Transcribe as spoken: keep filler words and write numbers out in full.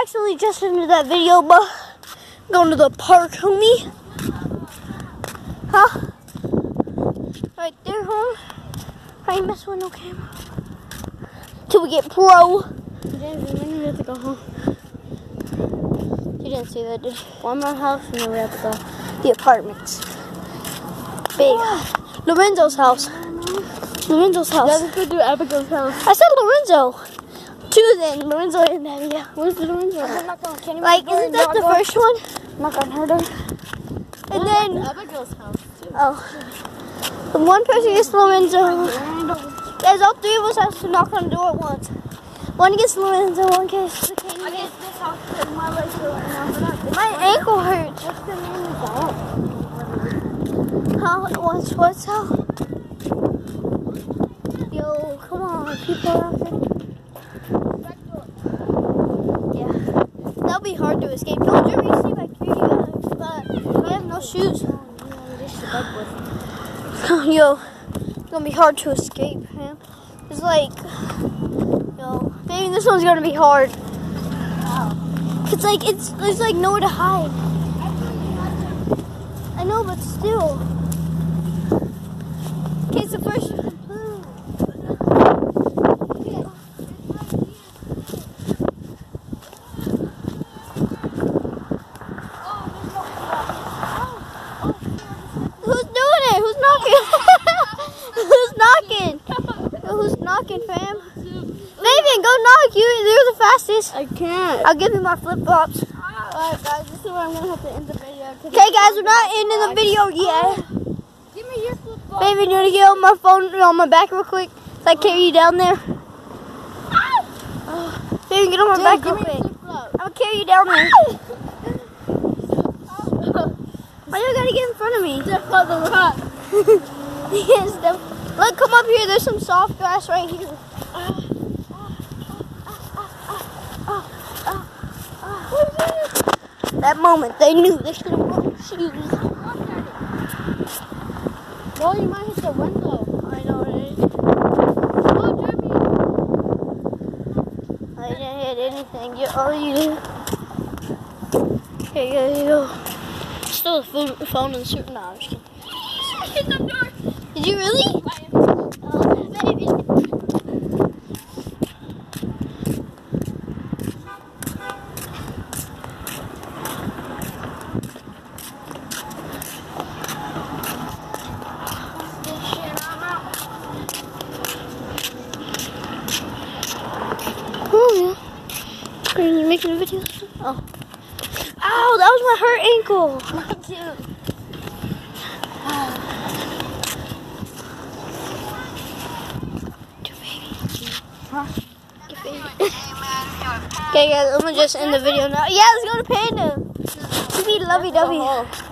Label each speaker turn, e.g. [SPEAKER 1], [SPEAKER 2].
[SPEAKER 1] accidentally just ended that video, but I'm going to the park, homie. Huh? Right there, home. I ain't messing with no camera. Till we get pro.
[SPEAKER 2] James, when do we have to go home?
[SPEAKER 1] You didn't see that, did you?
[SPEAKER 2] One more house and then we have to go.
[SPEAKER 1] The apartments. Big. Lorenzo's house. Lorenzo's house.
[SPEAKER 2] Let's go do Abigail's house.
[SPEAKER 1] I said Lorenzo. Two then. Lorenzo in that video.
[SPEAKER 2] Where's the Lorenzo? I'm not going. Can you
[SPEAKER 1] Like, isn't that the first one?
[SPEAKER 2] Knock on her door.
[SPEAKER 1] And then,
[SPEAKER 2] Abigail's house too.
[SPEAKER 1] oh. The one person gets Lorenzo. Guys, all three of us have to knock on the door at once. One gets Lorenzo, one gets the Katie.
[SPEAKER 2] I guess this house because my legs are right now.
[SPEAKER 1] My ankle hurts.
[SPEAKER 2] What's the name of that?
[SPEAKER 1] Huh? What's, what's how? Yo, come on, people out there. Yeah. That'll be hard to escape. No, Jeremy, see if I carry you guys, but we have no shoes. Yo, it's gonna be hard to escape, man. It's like, yo, maybe this one's gonna be hard. It's like, it's, there's like nowhere to hide. I know, but still. Okay, it's the first. Who's doing it? Who's knocking? Who's knocking? Who's knocking, fam? Fabian, go knock. You, you're the fastest.
[SPEAKER 2] I can't.
[SPEAKER 1] I'll give you my flip flops.
[SPEAKER 2] Alright, guys, this is where I'm gonna have to end the video.
[SPEAKER 1] Okay, guys, we're not ending the video yet.
[SPEAKER 2] Give me your flip flop.
[SPEAKER 1] Fabian, you want to get on my phone on my back real quick so I carry you down there? Fabian, get on my back real quick. I'm gonna carry you down there. Why you gotta get in front of me?
[SPEAKER 2] Step on the rock.
[SPEAKER 1] Yes, step. Look, come up here. There's some soft grass right here. That moment, they knew they should have worn shoes.
[SPEAKER 2] No, you might hit the window.
[SPEAKER 1] I know, right?
[SPEAKER 2] Oh, Jeremy.
[SPEAKER 1] I didn't hit anything. You, all you do. Okay, there you go. Still the phone in the suit. No, I'm just kidding.
[SPEAKER 2] I hit the door.
[SPEAKER 1] Did you really? Oh, baby. Oh, yeah. Are you making a video? Oh. Ow, that was my hurt ankle.
[SPEAKER 2] Mine too. Huh?
[SPEAKER 1] Okay, guys, I'm gonna just end the video now. Yeah, let's go to Panda. We need lovey dovey.